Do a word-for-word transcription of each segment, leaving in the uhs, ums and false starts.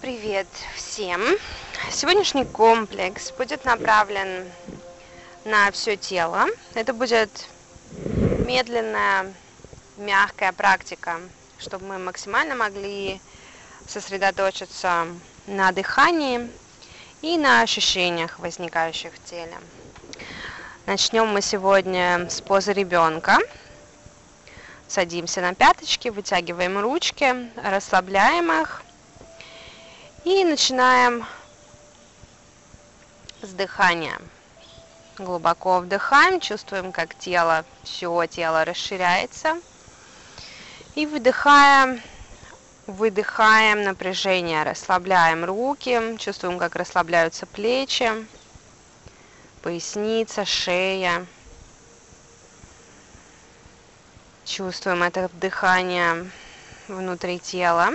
Привет всем! Сегодняшний комплекс будет направлен на все тело. Это будет медленная, мягкая практика, чтобы мы максимально могли сосредоточиться на дыхании и на ощущениях, возникающих в теле. Начнем мы сегодня с позы ребенка. Садимся на пяточки, вытягиваем ручки, расслабляем их. И начинаем с дыхания. Глубоко вдыхаем, чувствуем, как тело, все тело расширяется. И выдыхаем, выдыхаем напряжение, расслабляем руки, чувствуем, как расслабляются плечи, поясница, шея. Чувствуем это дыхание внутри тела.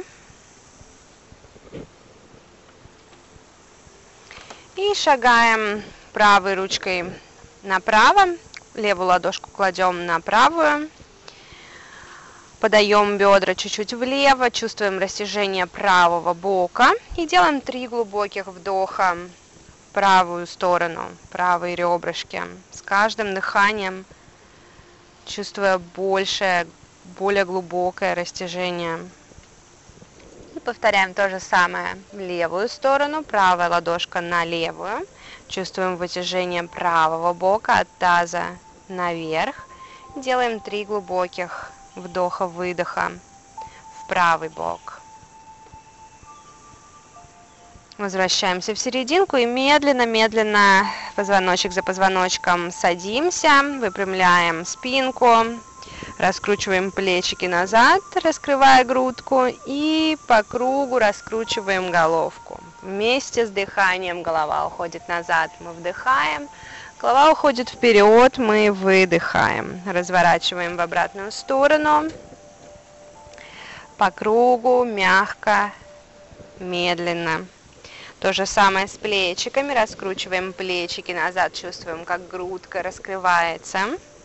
И шагаем правой ручкой направо, левую ладошку кладем на правую, подаем бедра чуть-чуть влево, чувствуем растяжение правого бока и делаем три глубоких вдоха в правую сторону, правые ребрышки. С каждым дыханием чувствуя большее, более глубокое растяжение. И повторяем то же самое в левую сторону, правая ладошка на левую. Чувствуем вытяжение правого бока от таза наверх. Делаем три глубоких вдоха-выдоха в правый бок. Возвращаемся в серединку и медленно-медленно, позвоночек за позвоночком, садимся, выпрямляем спинку. Раскручиваем плечики назад, раскрывая грудку, и по кругу раскручиваем головку. Вместе с дыханием голова уходит назад, мы вдыхаем, голова уходит вперед, мы выдыхаем. Разворачиваем в обратную сторону, по кругу, мягко, медленно. То же самое с плечиками, раскручиваем плечики назад, чувствуем, как грудка раскрывается.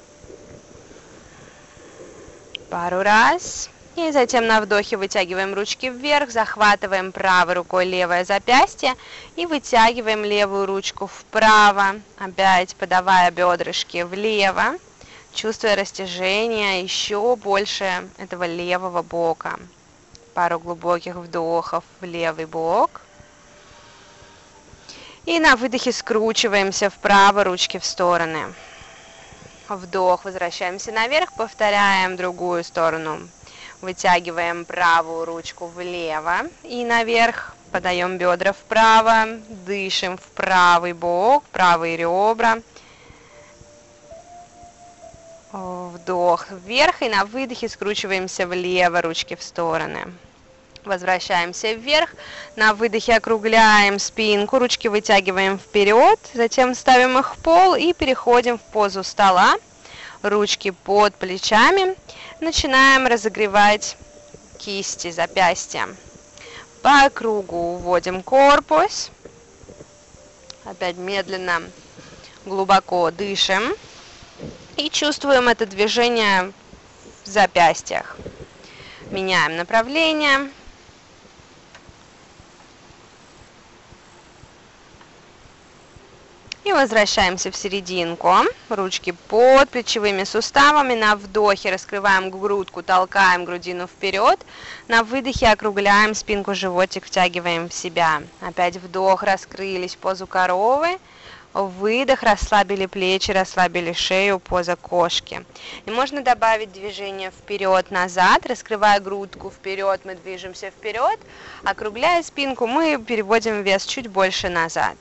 Пару раз. И затем на вдохе вытягиваем ручки вверх, захватываем правой рукой левое запястье и вытягиваем левую ручку вправо, опять подавая бедрышки влево, чувствуя растяжение еще больше этого левого бока. Пару глубоких вдохов в левый бок. И на выдохе скручиваемся вправо, ручки в стороны. Вдох, возвращаемся наверх, повторяем другую сторону. Вытягиваем правую ручку влево и наверх, подаем бедра вправо, дышим в правый бок, правые ребра. Вдох вверх и на выдохе скручиваемся влево, ручки в стороны. Возвращаемся вверх, на выдохе округляем спинку, ручки вытягиваем вперед, затем ставим их в пол и переходим в позу стола, ручки под плечами, начинаем разогревать кисти, запястья. По кругу уводим корпус, опять медленно, глубоко дышим и чувствуем это движение в запястьях. Меняем направление. И возвращаемся в серединку. Ручки под плечевыми суставами. На вдохе раскрываем грудку, толкаем грудину вперед. На выдохе округляем спинку, животик втягиваем в себя. Опять вдох, раскрылись, позу коровы. Выдох, расслабили плечи, расслабили шею, поза кошки. И можно добавить движение вперед-назад, раскрывая грудку вперед, мы движемся вперед. Округляя спинку, мы переводим вес чуть больше назад.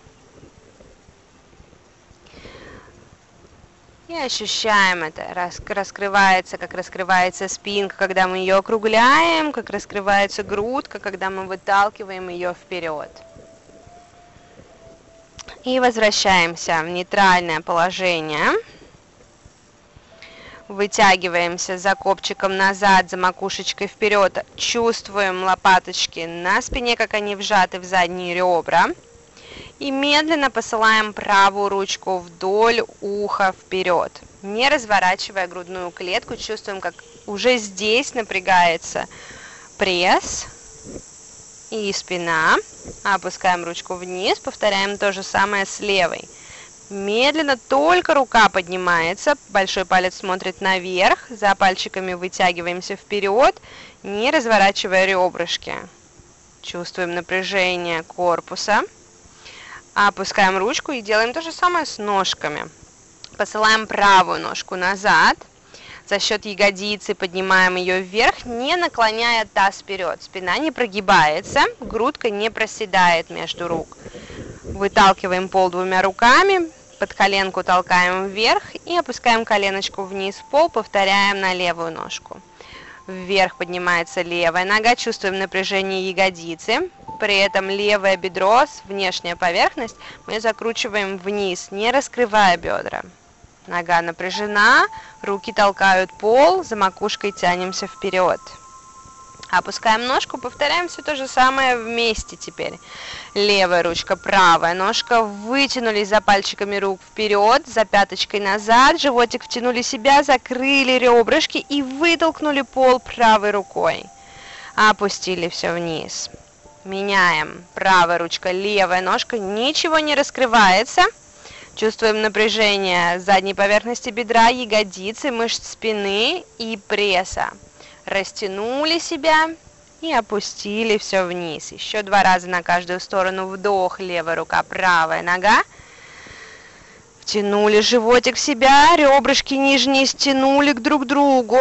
И ощущаем это, раскрывается, как раскрывается спинка, когда мы ее округляем, как раскрывается грудка, когда мы выталкиваем ее вперед. И возвращаемся в нейтральное положение. Вытягиваемся за копчиком назад, за макушечкой вперед. Чувствуем лопаточки на спине, как они вжаты в задние ребра. И медленно посылаем правую ручку вдоль уха вперед, не разворачивая грудную клетку. Чувствуем, как уже здесь напрягается пресс. и спина. Опускаем ручку вниз, повторяем то же самое с левой. Медленно только рука поднимается, большой палец смотрит наверх, за пальчиками вытягиваемся вперед, не разворачивая ребрышки. Чувствуем напряжение корпуса. Опускаем ручку и делаем то же самое с ножками. Посылаем правую ножку назад. За счет ягодицы поднимаем ее вверх, не наклоняя таз вперед. Спина не прогибается, грудка не проседает между рук. Выталкиваем пол двумя руками, под коленку толкаем вверх и опускаем коленочку вниз в пол, повторяем на левую ножку. Вверх поднимается левая нога, чувствуем напряжение ягодицы. При этом левое бедро, внешняя поверхность, мы закручиваем вниз, не раскрывая бедра. Нога напряжена, руки толкают пол, за макушкой тянемся вперед. Опускаем ножку, повторяем все то же самое вместе теперь. Левая ручка, правая ножка, вытянулись за пальчиками рук вперед, за пяточкой назад, животик втянули себя, закрыли ребрышки и вытолкнули пол правой рукой. Опустили все вниз. Меняем. Правая ручка, левая ножка, ничего не раскрывается. Чувствуем напряжение задней поверхности бедра, ягодицы, мышц спины и пресса. Растянули себя и опустили все вниз. Еще два раза на каждую сторону. Вдох, левая рука, правая нога. Втянули животик в себя, ребрышки нижние стянули к друг другу.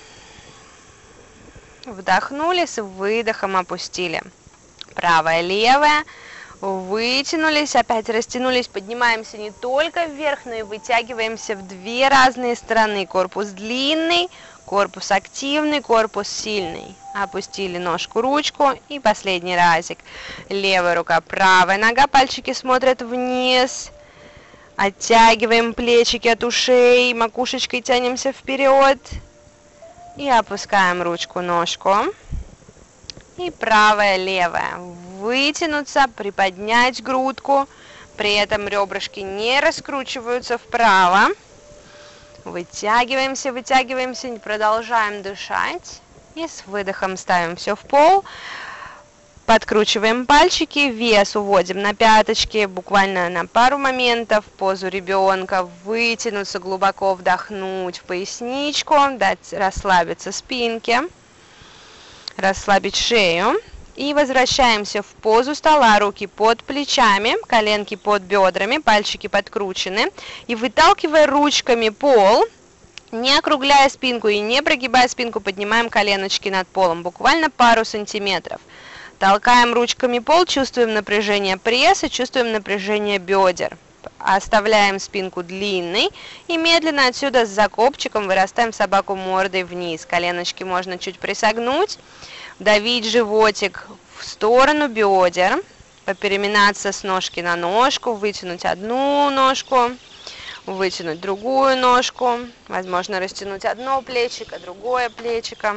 Вдохнули, с выдохом опустили. Правая, левая. Вытянулись, опять растянулись, поднимаемся не только вверх, но и вытягиваемся в две разные стороны. Корпус длинный, корпус активный, корпус сильный. Опустили ножку, ручку и последний разик. Левая рука, правая нога, пальчики смотрят вниз. Оттягиваем плечики от ушей, макушечкой тянемся вперед. И опускаем ручку, ножку. И правая, левая. Вытянуться, приподнять грудку. При этом ребрышки не раскручиваются вправо. Вытягиваемся, вытягиваемся, продолжаем дышать. И с выдохом ставим все в пол. Подкручиваем пальчики, вес уводим на пяточки, буквально на пару моментов. Позу ребенка, вытянуться, глубоко вдохнуть в поясничку, дать расслабиться спинке, расслабить шею. И возвращаемся в позу стола, руки под плечами, коленки под бедрами, пальчики подкручены. И выталкивая ручками пол, не округляя спинку и не прогибая спинку, поднимаем коленочки над полом, буквально пару сантиметров. Толкаем ручками пол, чувствуем напряжение пресса, чувствуем напряжение бедер. Оставляем спинку длинной и медленно отсюда с закопчиком вырастаем собаку мордой вниз. Коленочки можно чуть присогнуть. Давить животик в сторону бедер, попереминаться с ножки на ножку, вытянуть одну ножку, вытянуть другую ножку, возможно растянуть одно плечико, другое плечико.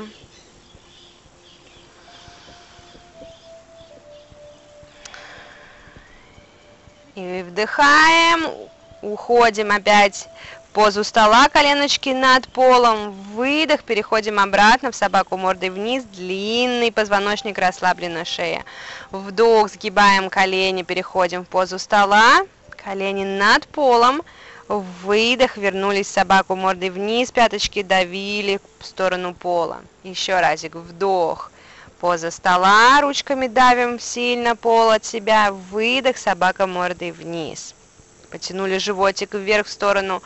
И вдыхаем, уходим опять в позу стола, коленочки над полом, выдох, переходим обратно в собаку мордой вниз, длинный позвоночник, расслаблена шея. Вдох, сгибаем колени, переходим в позу стола, колени над полом, выдох, вернулись в собаку мордой вниз, пяточки давили в сторону пола. Еще разик, вдох, поза стола, ручками давим сильно пол от себя, выдох, собака мордой вниз. Потянули животик вверх в сторону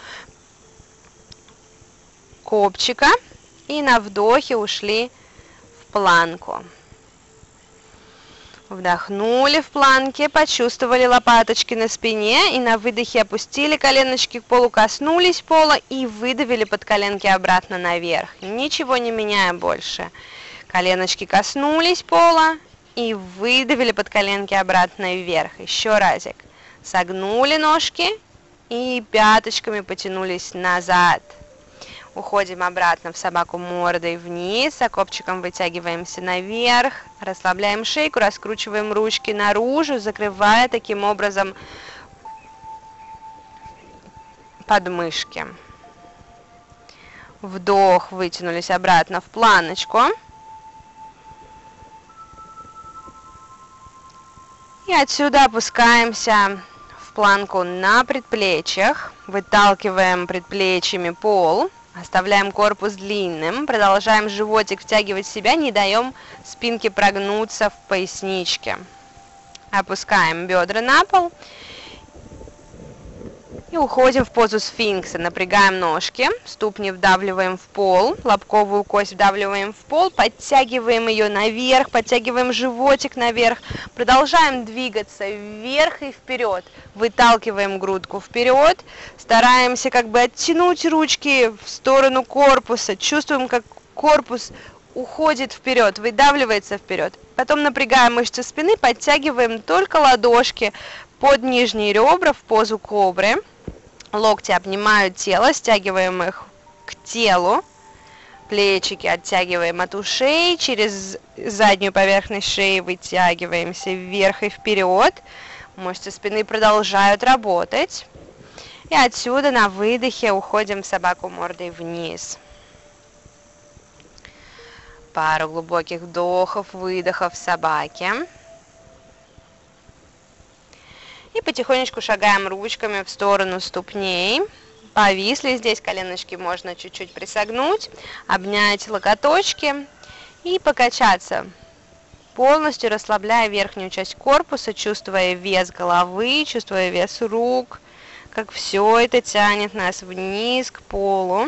копчика и на вдохе ушли в планку. Вдохнули в планке, почувствовали лопаточки на спине и на выдохе опустили коленочки к полу, коснулись пола и выдавили под коленки обратно наверх. Ничего не меняя больше. Коленочки коснулись пола и выдавили под коленки обратно вверх. Еще разик. Согнули ножки и пяточками потянулись назад. Уходим обратно в собаку мордой вниз, а копчиком вытягиваемся наверх, расслабляем шейку, раскручиваем ручки наружу, закрывая таким образом подмышки. Вдох, вытянулись обратно в планочку. И отсюда опускаемся в планку на предплечьях, выталкиваем предплечьями пол, оставляем корпус длинным, продолжаем животик втягивать в себя, не даем спинке прогнуться в поясничке. Опускаем бедра на пол и уходим в позу сфинкса. Напрягаем ножки, ступни вдавливаем в пол, лобковую кость вдавливаем в пол, подтягиваем ее наверх, подтягиваем животик наверх, продолжаем двигаться вверх и вперед, выталкиваем грудку вперед, стараемся как бы оттянуть ручки в сторону корпуса, чувствуем, как корпус уходит вперед, выдавливается вперед. Потом напрягаем мышцы спины, подтягиваем только ладошки под нижние ребра в позу кобры. Локти обнимают тело, стягиваем их к телу. Плечики оттягиваем от ушей, через заднюю поверхность шеи вытягиваемся вверх и вперед. Мышцы спины продолжают работать. И отсюда на выдохе уходим в собаку мордой вниз. Пару глубоких вдохов, выдохов в собаке. И потихонечку шагаем ручками в сторону ступней. Повисли здесь, коленочки можно чуть-чуть присогнуть, обнять локоточки и покачаться, полностью расслабляя верхнюю часть корпуса, чувствуя вес головы, чувствуя вес рук, как все это тянет нас вниз к полу.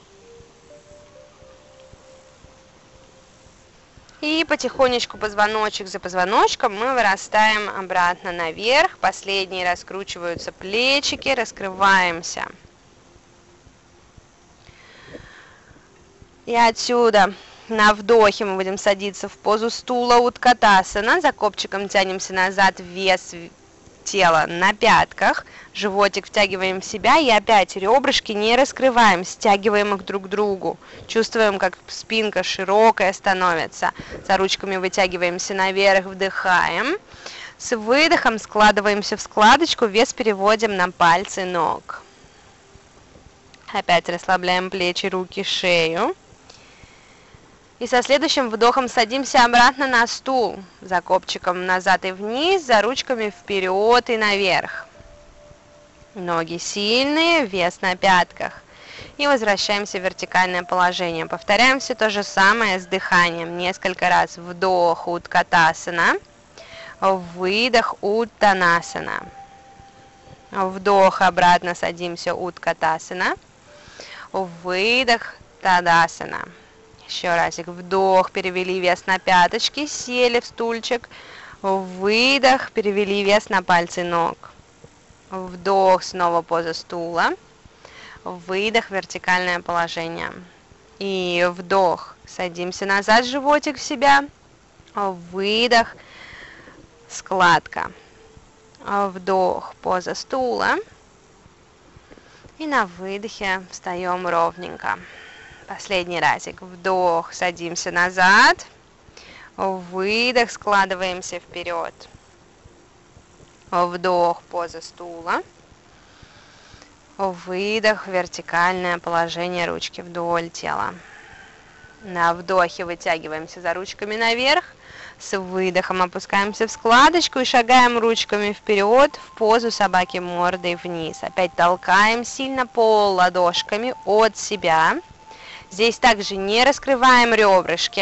И потихонечку позвоночек за позвоночком мы вырастаем обратно наверх. Последние раскручиваются плечики, раскрываемся. И отсюда на вдохе мы будем садиться в позу стула Уткатасана. За копчиком тянемся назад, вес тела на пятках. Животик втягиваем в себя и опять ребрышки не раскрываем, стягиваем их друг к другу. Чувствуем, как спинка широкая становится. За ручками вытягиваемся наверх, вдыхаем. С выдохом складываемся в складочку, вес переводим на пальцы ног. Опять расслабляем плечи, руки, шею. И со следующим вдохом садимся обратно на стул. За копчиком назад и вниз, за ручками вперед и наверх. Ноги сильные, вес на пятках. И возвращаемся в вертикальное положение. Повторяем все то же самое с дыханием. Несколько раз вдох Уткатасана, выдох Уттанасана. Вдох, обратно садимся Уткатасана, выдох Тадасана. Еще разик. Вдох, перевели вес на пяточки, сели в стульчик. Выдох, перевели вес на пальцы ног. Вдох, снова поза стула. Выдох, вертикальное положение. И вдох, садимся назад, животик в себя. Выдох, складка. Вдох, поза стула. И на выдохе встаем ровненько. Последний разик. Вдох, садимся назад. Выдох, складываемся вперед. Вдох, поза стула. Выдох, вертикальное положение, ручки вдоль тела. На вдохе вытягиваемся за ручками наверх. С выдохом опускаемся в складочку и шагаем ручками вперед в позу собаки мордой вниз. Опять толкаем сильно пол ладошками от себя. Здесь также не раскрываем ребрышки.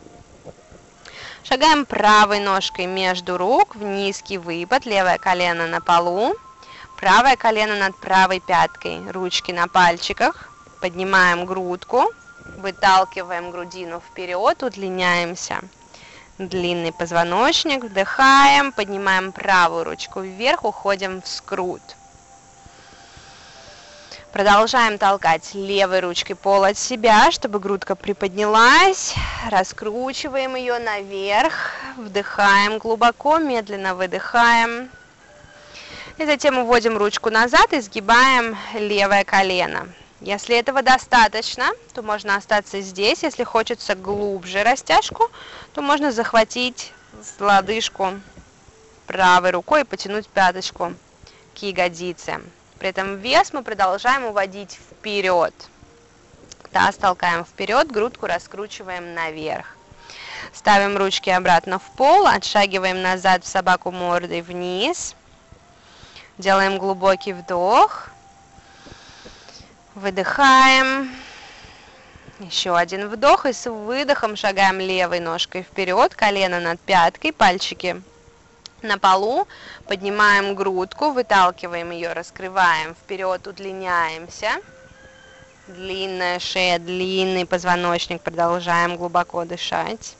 Шагаем правой ножкой между рук в низкий выпад, левое колено на полу, правое колено над правой пяткой, ручки на пальчиках, поднимаем грудку, выталкиваем грудину вперед, удлиняемся. Длинный позвоночник, вдыхаем, поднимаем правую ручку вверх, уходим в скрут. Продолжаем толкать левой ручкой пол от себя, чтобы грудка приподнялась. Раскручиваем ее наверх. Вдыхаем глубоко, медленно выдыхаем. И затем уводим ручку назад и сгибаем левое колено. Если этого достаточно, то можно остаться здесь. Если хочется глубже растяжку, то можно захватить лодыжку правой рукой и потянуть пяточку к ягодице. При этом вес мы продолжаем уводить вперед. Таз толкаем вперед, грудку раскручиваем наверх. Ставим ручки обратно в пол, отшагиваем назад в собаку мордой вниз. Делаем глубокий вдох. Выдыхаем. Еще один вдох, и с выдохом шагаем левой ножкой вперед, колено над пяткой, пальчики на полу, поднимаем грудку, выталкиваем ее, раскрываем вперед, удлиняемся. Длинная шея, длинный позвоночник, продолжаем глубоко дышать.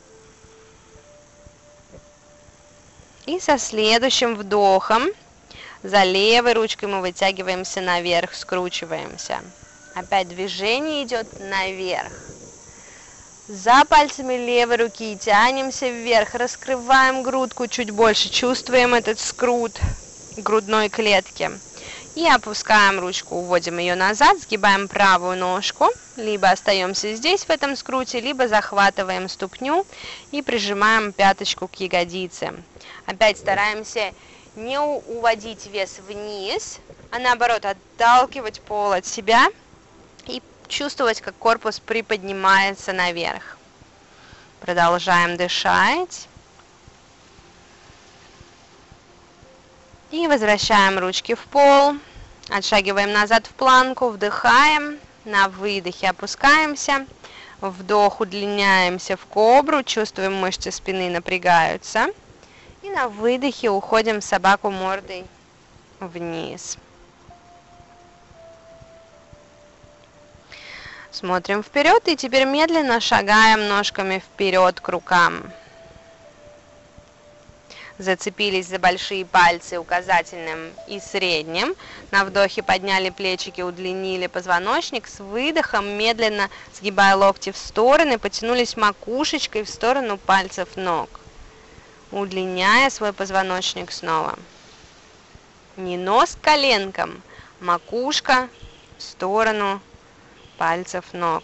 И со следующим вдохом за левой ручкой мы вытягиваемся наверх, скручиваемся. Опять движение идет наверх. За пальцами левой руки тянемся вверх, раскрываем грудку чуть больше, чувствуем этот скрут грудной клетки. И опускаем ручку, уводим ее назад, сгибаем правую ножку, либо остаемся здесь в этом скруте, либо захватываем ступню и прижимаем пяточку к ягодице. Опять стараемся не уводить вес вниз, а наоборот отталкивать пол от себя и чувствовать, как корпус приподнимается наверх. Продолжаем дышать. И возвращаем ручки в пол. Отшагиваем назад в планку, вдыхаем. На выдохе опускаемся. Вдох, удлиняемся в кобру, чувствуем, мышцы спины напрягаются. И на выдохе уходим в собаку мордой вниз. Смотрим вперед и теперь медленно шагаем ножками вперед к рукам. Зацепились за большие пальцы указательным и средним. На вдохе подняли плечики, удлинили позвоночник. С выдохом, медленно сгибая локти в стороны, потянулись макушечкой в сторону пальцев ног, удлиняя свой позвоночник снова. Не нос к коленкам, макушка в сторону пальцев ног.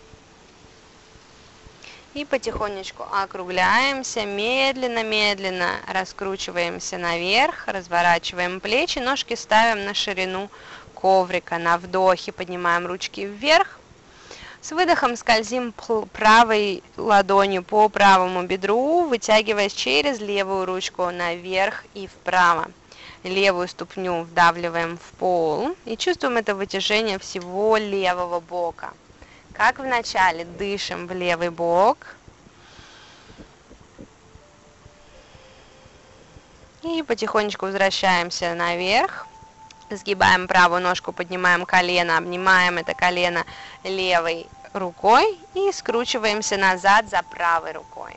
И потихонечку округляемся, медленно-медленно раскручиваемся наверх, разворачиваем плечи, ножки ставим на ширину коврика. На вдохе поднимаем ручки вверх. С выдохом скользим правой ладонью по правому бедру, вытягиваясь через левую ручку наверх и вправо. Левую ступню вдавливаем в пол и чувствуем это вытяжение всего левого бока. Как в начале, дышим в левый бок. И потихонечку возвращаемся наверх. Сгибаем правую ножку, поднимаем колено, обнимаем это колено левой рукой и скручиваемся назад за правой рукой.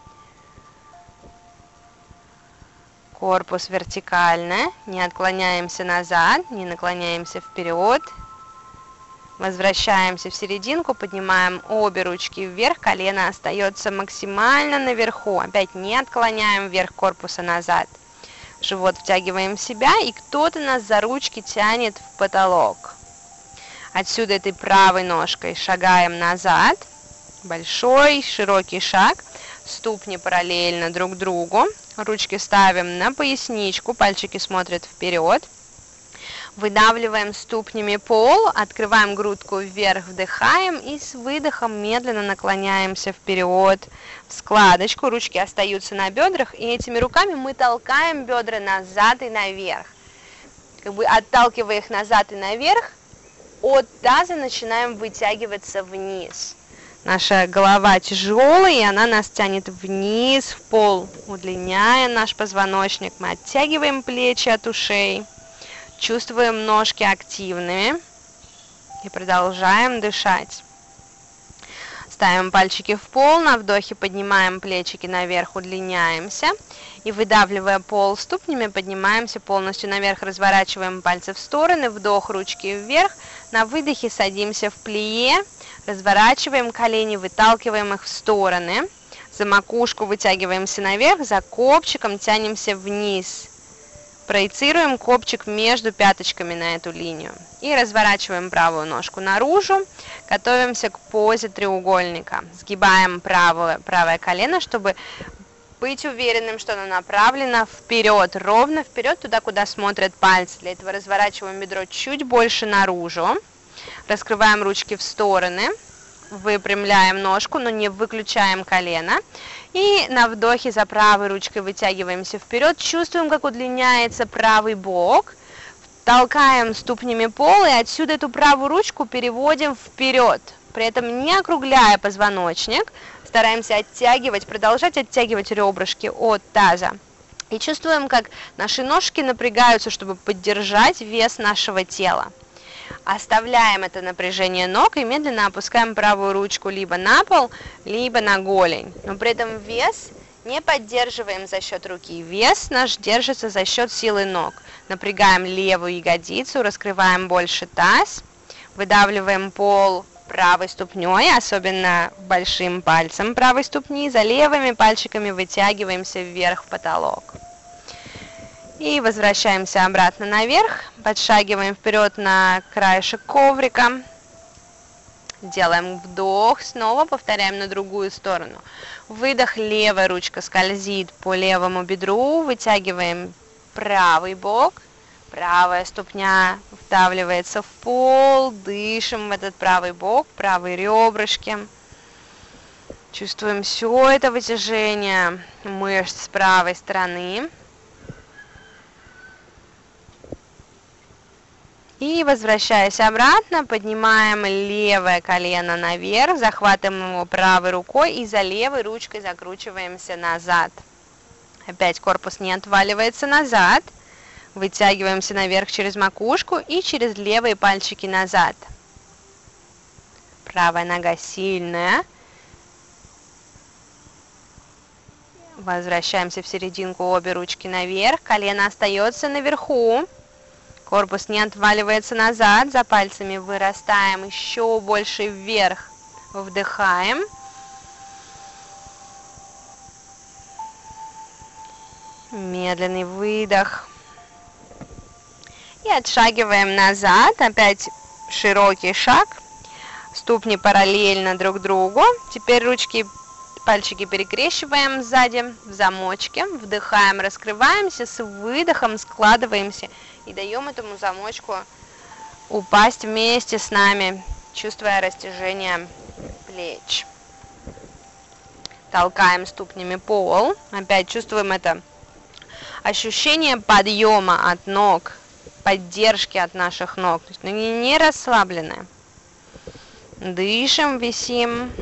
Корпус вертикально, не отклоняемся назад, не наклоняемся вперед. Возвращаемся в серединку, поднимаем обе ручки вверх, колено остается максимально наверху. Опять не отклоняем вверх корпуса назад. Живот втягиваем в себя, и кто-то нас за ручки тянет в потолок. Отсюда этой правой ножкой шагаем назад. Большой, широкий шаг. Ступни параллельно друг другу. Ручки ставим на поясничку, пальчики смотрят вперед. Выдавливаем ступнями пол, открываем грудку вверх, вдыхаем и с выдохом медленно наклоняемся вперед в складочку. Ручки остаются на бедрах, и этими руками мы толкаем бедра назад и наверх. Как бы отталкивая их назад и наверх, от таза начинаем вытягиваться вниз. Наша голова тяжелая, и она нас тянет вниз, в пол, удлиняя наш позвоночник. Мы оттягиваем плечи от ушей, чувствуем ножки активными и продолжаем дышать. Ставим пальчики в пол, на вдохе поднимаем плечики наверх, удлиняемся. И выдавливая пол ступнями, поднимаемся полностью наверх, разворачиваем пальцы в стороны, вдох, ручки вверх. На выдохе садимся в плие. Разворачиваем колени, выталкиваем их в стороны. За макушку вытягиваемся наверх, за копчиком тянемся вниз. Проецируем копчик между пяточками на эту линию. И разворачиваем правую ножку наружу. Готовимся к позе треугольника. Сгибаем правое, правое колено, чтобы быть уверенным, что оно направлено вперед, ровно вперед, туда, куда смотрят пальцы. Для этого разворачиваем бедро чуть больше наружу. Раскрываем ручки в стороны. выпрямляем ножку, но не выключаем колено. И на вдохе за правой ручкой вытягиваемся вперед, чувствуем, как удлиняется правый бок. Толкаем ступнями пол и отсюда эту правую ручку переводим вперед. При этом не округляя позвоночник, стараемся оттягивать, продолжать оттягивать ребрышки от таза. И чувствуем, как наши ножки напрягаются, чтобы поддержать вес нашего тела. Оставляем это напряжение ног и медленно опускаем правую ручку либо на пол, либо на голень. Но при этом вес не поддерживаем за счет руки. Вес наш держится за счет силы ног. Напрягаем левую ягодицу, раскрываем больше таз, выдавливаем пол правой ступней, особенно большим пальцем правой ступни, за левыми пальчиками вытягиваемся вверх в потолок. И возвращаемся обратно наверх, подшагиваем вперед на краешек коврика, делаем вдох, снова повторяем на другую сторону. Выдох, левая ручка скользит по левому бедру, вытягиваем правый бок, правая ступня вдавливается в пол, дышим в этот правый бок, правые ребрышки. Чувствуем все это вытяжение мышц с правой стороны. И возвращаясь обратно, поднимаем левое колено наверх, захватываем его правой рукой и за левой ручкой закручиваемся назад. Опять корпус не отваливается назад. Вытягиваемся наверх через макушку и через левые пальчики назад. Правая нога сильная. Возвращаемся в серединку, обе ручки наверх. Колено остается наверху. Корпус не отваливается назад. За пальцами вырастаем еще больше вверх. Вдыхаем. Медленный выдох. И отшагиваем назад. Опять широкий шаг. Ступни параллельно друг другу. Теперь ручки, пальчики перекрещиваем сзади в замочке. Вдыхаем, раскрываемся. С выдохом складываемся. И даем этому замочку упасть вместе с нами, чувствуя растяжение плеч. Толкаем ступнями пол. Опять чувствуем это ощущение подъема от ног, поддержки от наших ног. То есть ноги не расслаблены. Дышим, висим.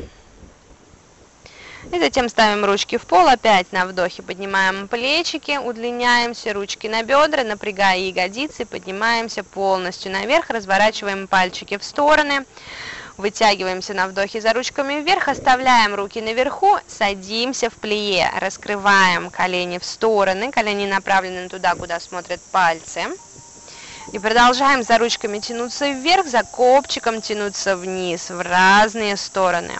И затем ставим ручки в пол. Опять на вдохе поднимаем плечики, удлиняемся, ручки на бедра, напрягая ягодицы, поднимаемся полностью наверх, разворачиваем пальчики в стороны. Вытягиваемся на вдохе за ручками вверх, оставляем руки наверху, садимся в плие, раскрываем колени в стороны, колени направлены туда, куда смотрят пальцы. И продолжаем за ручками тянуться вверх, за копчиком тянуться вниз, в разные стороны.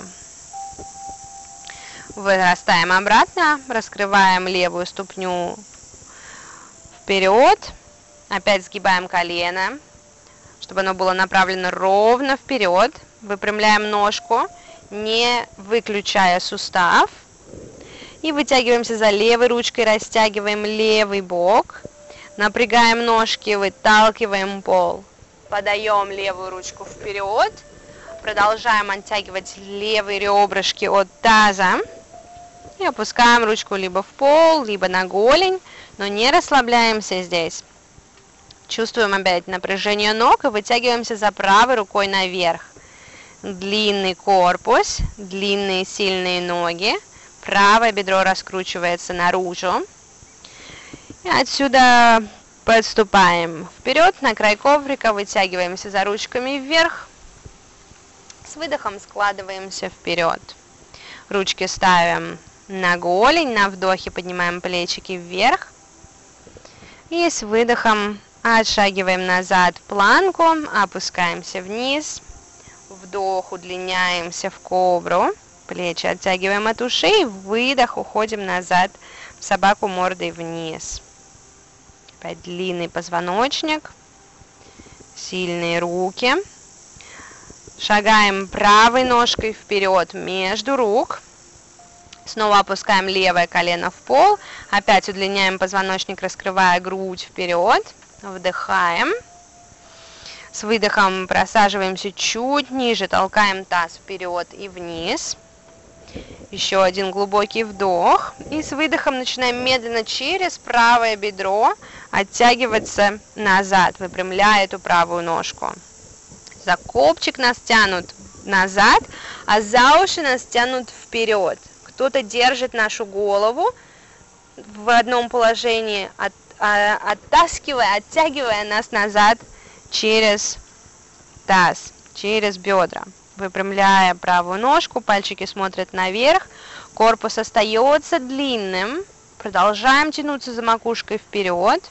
Вырастаем обратно, раскрываем левую ступню вперед, опять сгибаем колено, чтобы оно было направлено ровно вперед. Выпрямляем ножку, не выключая сустав. И вытягиваемся за левой ручкой, растягиваем левый бок. Напрягаем ножки, выталкиваем пол. Подаем левую ручку вперед. Продолжаем оттягивать левые ребрышки от таза. И опускаем ручку либо в пол, либо на голень. Но не расслабляемся здесь. Чувствуем опять напряжение ног и вытягиваемся за правой рукой наверх. Длинный корпус, длинные сильные ноги. Правое бедро раскручивается наружу. И отсюда подступаем вперед на край коврика, вытягиваемся за ручками вверх. С выдохом складываемся вперед. Ручки ставим на голень, на вдохе поднимаем плечики вверх. И с выдохом отшагиваем назад в планку, опускаемся вниз. Вдох, удлиняемся в кобру. Плечи оттягиваем от ушей. Выдох, уходим назад в собаку мордой вниз. Опять длинный позвоночник. Сильные руки. Шагаем правой ножкой вперед между рук. Снова опускаем левое колено в пол. Опять удлиняем позвоночник, раскрывая грудь вперед. Вдыхаем. С выдохом просаживаемся чуть ниже, толкаем таз вперед и вниз. Еще один глубокий вдох. И с выдохом начинаем медленно через правое бедро оттягиваться назад, выпрямляя эту правую ножку. За копчик нас тянут назад, а за уши нас тянут вперед. Кто-то держит нашу голову в одном положении, от, а, оттаскивая, оттягивая нас назад через таз, через бедра. Выпрямляя правую ножку, пальчики смотрят наверх, корпус остается длинным. Продолжаем тянуться за макушкой вперед.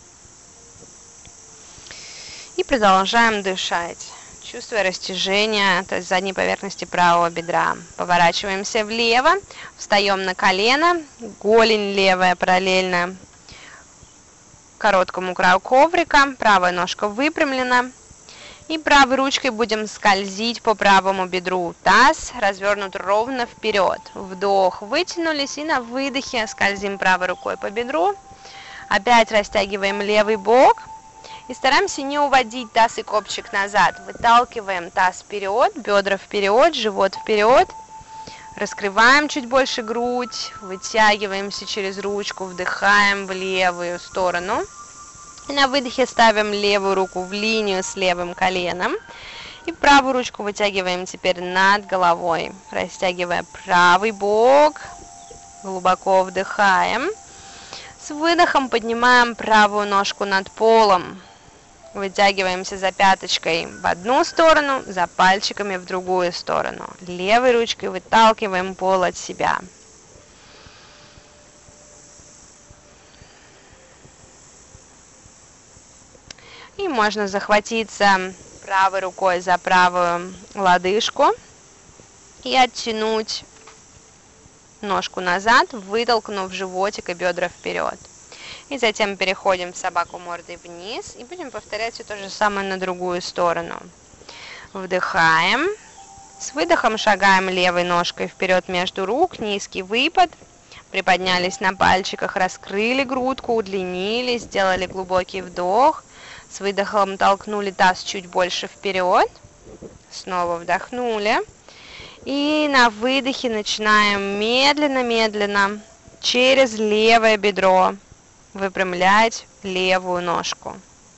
И продолжаем дышать, чувствуя растяжение, то есть задней поверхности правого бедра. Поворачиваемся влево, встаем на колено, голень левая параллельно короткому краю коврика, правая ножка выпрямлена. И правой ручкой будем скользить по правому бедру. Таз развернут ровно вперед. Вдох, вытянулись, и на выдохе скользим правой рукой по бедру. Опять растягиваем левый бок. И стараемся не уводить таз и копчик назад. Выталкиваем таз вперед, бедра вперед, живот вперед. Раскрываем чуть больше грудь, вытягиваемся через ручку, вдыхаем в левую сторону. И на выдохе ставим левую руку в линию с левым коленом. И правую ручку вытягиваем теперь над головой, растягивая правый бок. Глубоко вдыхаем. С выдохом поднимаем правую ножку над полом. Вытягиваемся за пяточкой в одну сторону, за пальчиками в другую сторону. Левой ручкой выталкиваем пол от себя. И можно захватиться правой рукой за правую лодыжку и оттянуть ножку назад, вытолкнув животик и бедра вперед. И затем переходим в собаку мордой вниз и будем повторять все то же самое на другую сторону. Вдыхаем. С выдохом шагаем левой ножкой вперед между рук, низкий выпад. Приподнялись на пальчиках, раскрыли грудку, удлинились, сделали глубокий вдох. С выдохом толкнули таз чуть больше вперед. Снова вдохнули. И на выдохе начинаем медленно-медленно через левое бедро выпрямлять левую ножку.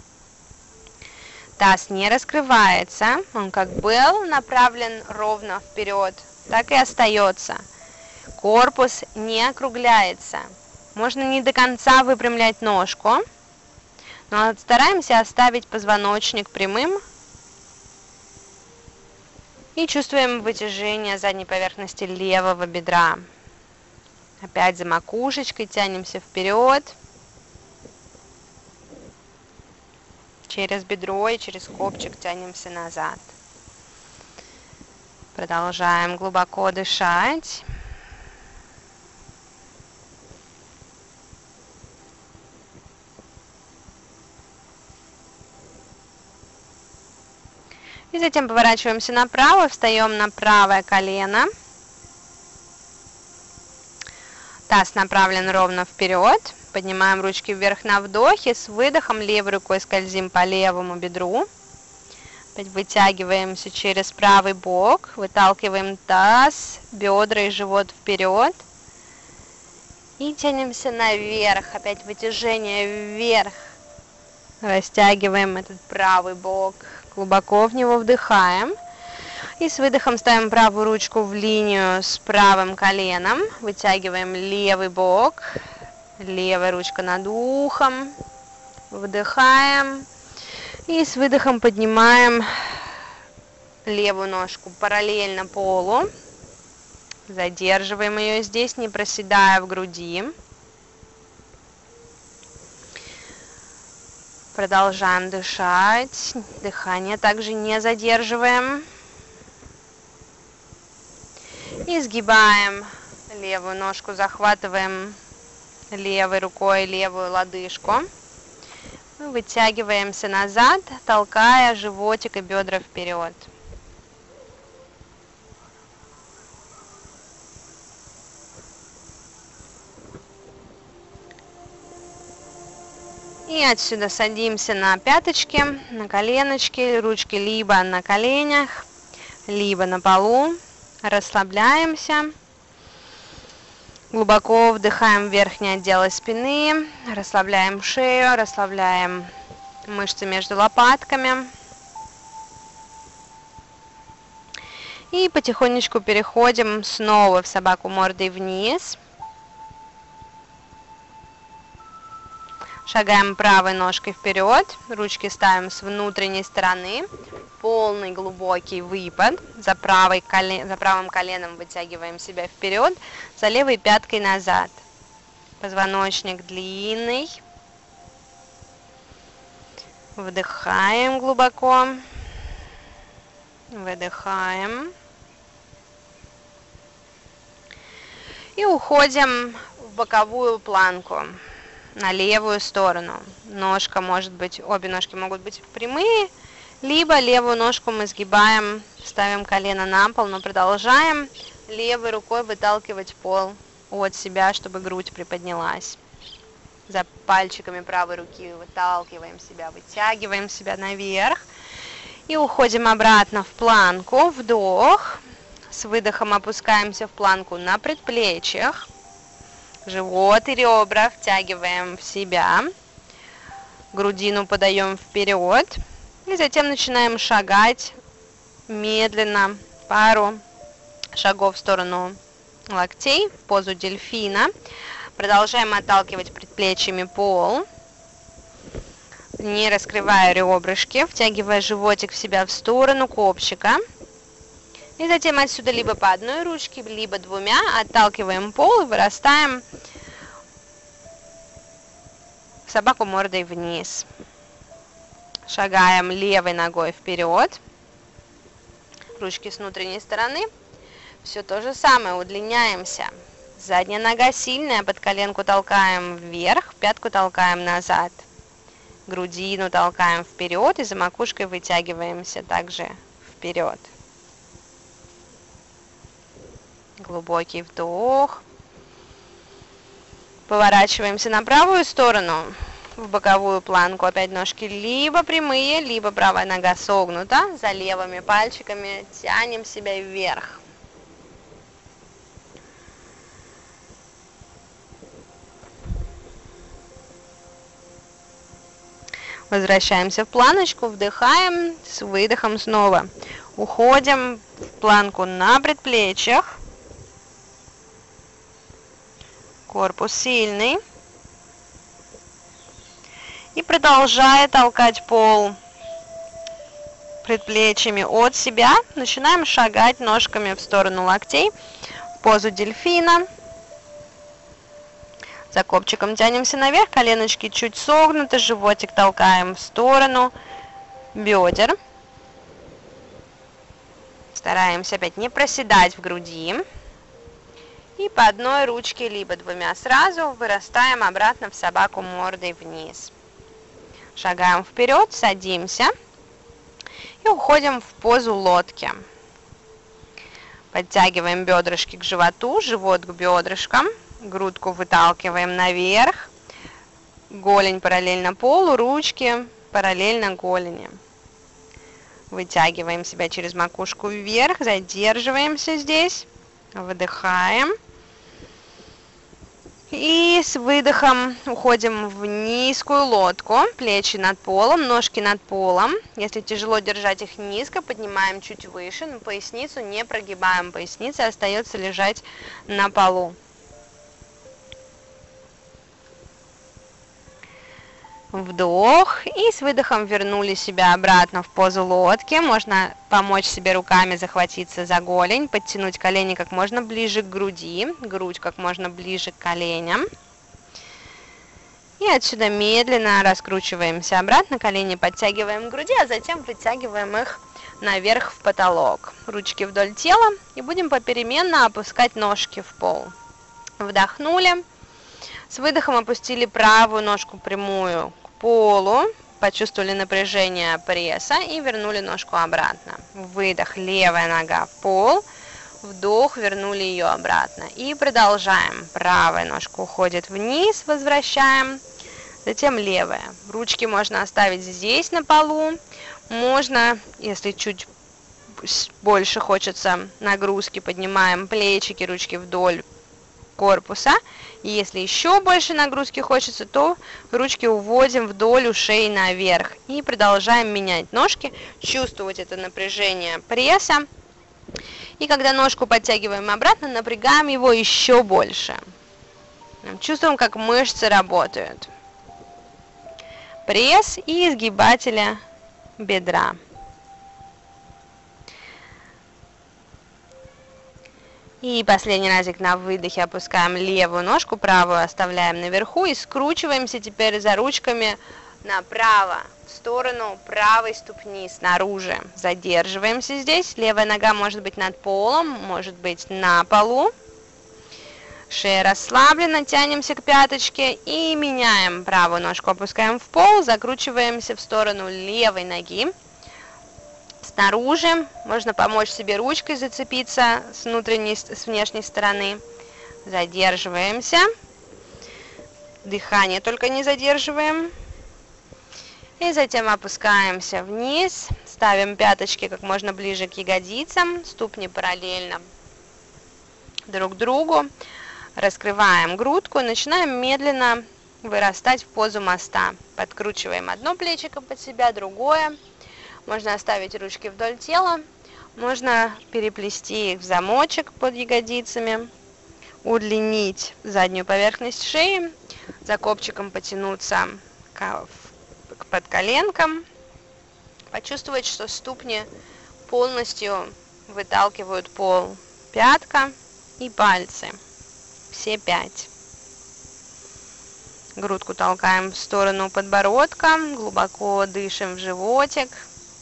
Таз не раскрывается, он как был направлен ровно вперед, так и остается. Корпус не округляется. Можно не до конца выпрямлять ножку, но стараемся оставить позвоночник прямым и чувствуем вытяжение задней поверхности левого бедра. Опять за макушечкой тянемся вперед. Через бедро и через копчик тянемся назад. Продолжаем глубоко дышать. И затем поворачиваемся направо, встаем на правое колено. Таз направлен ровно вперед. Поднимаем ручки вверх на вдохе. С выдохом левой рукой скользим по левому бедру. Опять вытягиваемся через правый бок. Выталкиваем таз, бедра и живот вперед. И тянемся наверх. Опять вытяжение вверх. Растягиваем этот правый бок. Глубоко в него вдыхаем. И с выдохом ставим правую ручку в линию с правым коленом. Вытягиваем левый бок. Левая ручка над ухом. Вдыхаем. И с выдохом поднимаем левую ножку параллельно полу. Задерживаем ее здесь, не проседая в груди. Продолжаем дышать. Дыхание также не задерживаем. И сгибаем левую ножку, захватываем левой рукой левую лодыжку. Вытягиваемся назад, толкая животик и бедра вперед. И отсюда садимся на пяточки, на коленочки, ручки либо на коленях, либо на полу. Расслабляемся. Глубоко вдыхаем в верхние отделы спины, расслабляем шею, расслабляем мышцы между лопатками. И потихонечку переходим снова в собаку мордой вниз. Шагаем правой ножкой вперед, ручки ставим с внутренней стороны. Полный глубокий выпад. За, правой колен... за правым коленом вытягиваем себя вперед, за левой пяткой назад. Позвоночник длинный. Вдыхаем глубоко. Выдыхаем. И уходим в боковую планку. На левую сторону. Ножка может быть, обе ножки могут быть прямые, либо левую ножку мы сгибаем, ставим колено на пол, но продолжаем левой рукой выталкивать пол от себя, чтобы грудь приподнялась. За пальчиками правой руки выталкиваем себя, вытягиваем себя наверх. И уходим обратно в планку. Вдох. С выдохом опускаемся в планку на предплечьях. Живот и ребра втягиваем в себя. Грудину подаем вперед. И затем начинаем шагать медленно пару шагов в сторону локтей в позу дельфина. Продолжаем отталкивать предплечьями пол, не раскрывая ребрышки, втягивая животик в себя в сторону копчика. И затем отсюда либо по одной ручке, либо двумя отталкиваем пол и вырастаем в собаку мордой вниз. Шагаем левой ногой вперед. Ручки с внутренней стороны. Все то же самое, удлиняемся. Задняя нога сильная, под коленку толкаем вверх, пятку толкаем назад. Грудину толкаем вперед и за макушкой вытягиваемся также вперед. Глубокий вдох. Поворачиваемся на правую сторону, в боковую планку. Опять ножки либо прямые, либо правая нога согнута. За левыми пальчиками тянем себя вверх. Возвращаемся в планочку, вдыхаем, с выдохом снова. Уходим в планку на предплечьях. Корпус сильный. И продолжая толкать пол предплечьями от себя, начинаем шагать ножками в сторону локтей в позу дельфина. За копчиком тянемся наверх, коленочки чуть согнуты, животик толкаем в сторону бедер. Стараемся опять не проседать в груди. И по одной ручке, либо двумя сразу вырастаем обратно в собаку мордой вниз. Шагаем вперед, садимся и уходим в позу лодки. Подтягиваем бедрышки к животу, живот к бедрышкам. Грудку выталкиваем наверх, голень параллельно полу, ручки параллельно голени. Вытягиваем себя через макушку вверх, задерживаемся здесь, выдыхаем. И с выдохом уходим в низкую лодку, плечи над полом, ножки над полом. Если тяжело держать их низко, поднимаем чуть выше, но поясницу не прогибаем, поясница остается лежать на полу. Вдох, и с выдохом вернули себя обратно в позу лодки. Можно помочь себе руками захватиться за голень, подтянуть колени как можно ближе к груди, грудь как можно ближе к коленям. И отсюда медленно раскручиваемся обратно, колени подтягиваем к груди, а затем вытягиваем их наверх в потолок. Ручки вдоль тела, и будем попеременно опускать ножки в пол. Вдохнули. С выдохом опустили правую ножку прямую к полу, почувствовали напряжение пресса и вернули ножку обратно. Выдох, левая нога в пол, вдох, вернули ее обратно. И продолжаем. Правая ножка уходит вниз, возвращаем. Затем левая. Ручки можно оставить здесь на полу. Можно, если чуть больше хочется нагрузки, поднимаем плечики, ручки вдоль корпуса. И если еще больше нагрузки хочется, то ручки уводим вдоль ушей наверх. И продолжаем менять ножки, чувствовать это напряжение пресса. И когда ножку подтягиваем обратно, напрягаем его еще больше. Чувствуем, как мышцы работают. Пресс и изгибатели бедра. И последний разик на выдохе опускаем левую ножку, правую оставляем наверху и скручиваемся теперь за ручками направо, в сторону правой ступни, снаружи. Задерживаемся здесь. Левая нога может быть над полом, может быть на полу. Шея расслаблена, тянемся к пяточке и меняем правую ножку, опускаем в пол, закручиваемся в сторону левой ноги. Снаружи можно помочь себе ручкой зацепиться с внутренней, с внешней стороны. Задерживаемся. Дыхание только не задерживаем. И затем опускаемся вниз. Ставим пяточки как можно ближе к ягодицам. Ступни параллельно друг другу. Раскрываем грудку. Начинаем медленно вырастать в позу моста. Подкручиваем одно плечико под себя, другое. Можно оставить ручки вдоль тела, можно переплести их в замочек под ягодицами, удлинить заднюю поверхность шеи, за копчиком потянуться к подколенкам, почувствовать, что ступни полностью выталкивают пол, пятка и пальцы, все пять. Грудку толкаем в сторону подбородка, глубоко дышим в животик.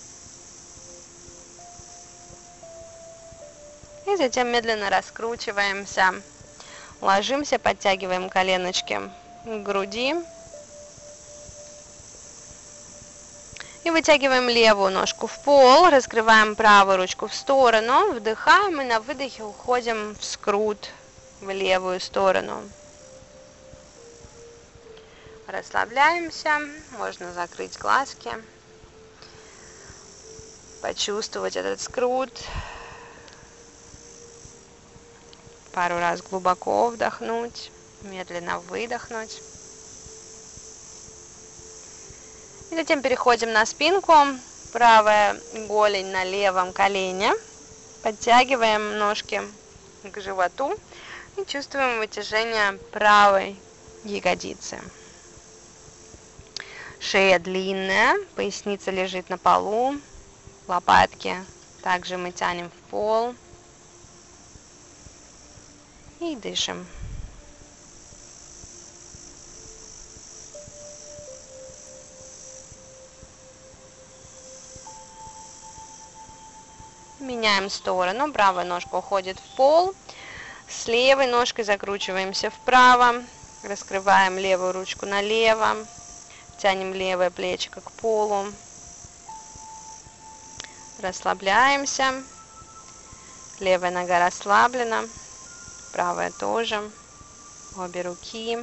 И затем медленно раскручиваемся, ложимся, подтягиваем коленочки к груди. И вытягиваем левую ножку в пол, раскрываем правую ручку в сторону, вдыхаем и на выдохе уходим в скрут в левую сторону. Расслабляемся, можно закрыть глазки, почувствовать этот скрут. Пару раз глубоко вдохнуть, медленно выдохнуть. И затем переходим на спинку, правая голень на левом колене. Подтягиваем ножки к животу и чувствуем вытяжение правой ягодицы. Шея длинная, поясница лежит на полу, лопатки также мы тянем в пол. И дышим. Меняем сторону. Правая ножка уходит в пол. С левой ножкой закручиваемся вправо. Раскрываем левую ручку налево. Тянем левое плечико к полу. Расслабляемся. Левая нога расслаблена. Правая тоже. Обе руки.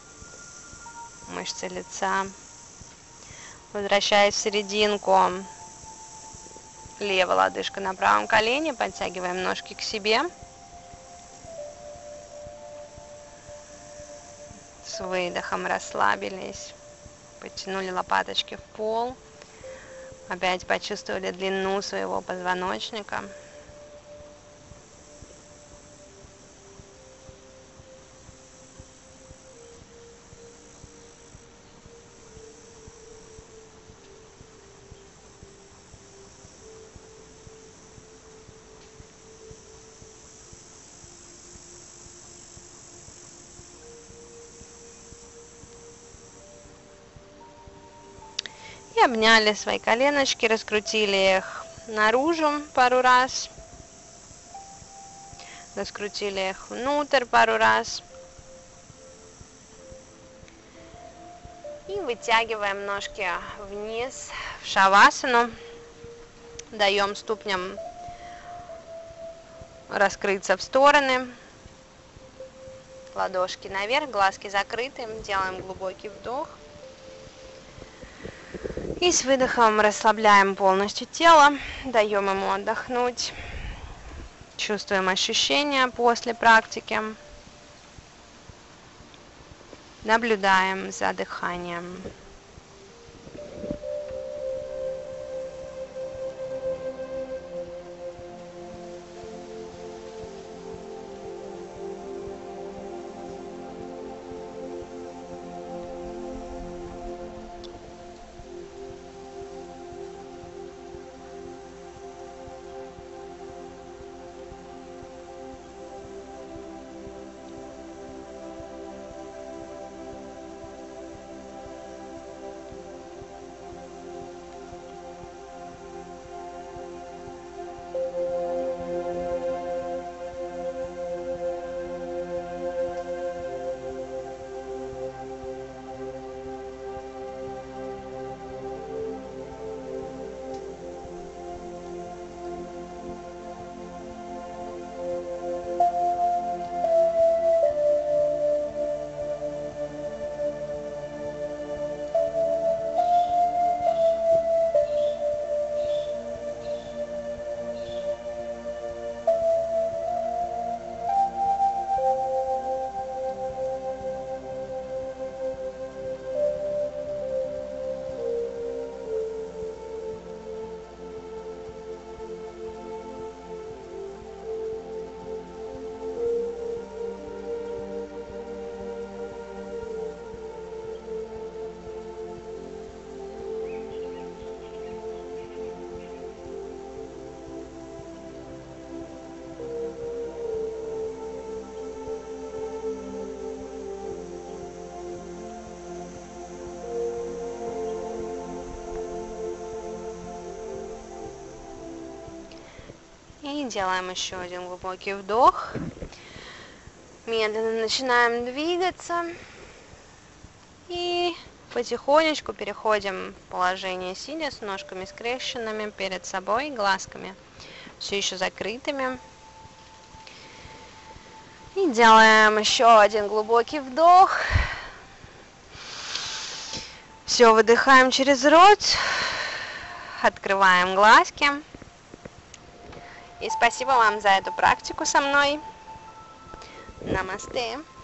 Мышцы лица. Возвращаясь в серединку. Левая лодыжка на правом колене. Подтягиваем ножки к себе. С выдохом расслабились. Подтянули лопаточки в пол. Опять почувствовали длину своего позвоночника. И обняли свои коленочки, раскрутили их наружу пару раз. Раскрутили их внутрь пару раз. И вытягиваем ножки вниз в шавасану. Даем ступням раскрыться в стороны. Ладошки наверх, глазки закрыты. Делаем глубокий вдох. И с выдохом расслабляем полностью тело, даем ему отдохнуть. Чувствуем ощущения после практики. Наблюдаем за дыханием. И делаем еще один глубокий вдох. Медленно начинаем двигаться. И потихонечку переходим в положение сидя с ножками скрещенными перед собой, глазками все еще закрытыми. И делаем еще один глубокий вдох. Все, выдыхаем через рот. Открываем глазки. И спасибо вам за эту практику со мной. Намасте.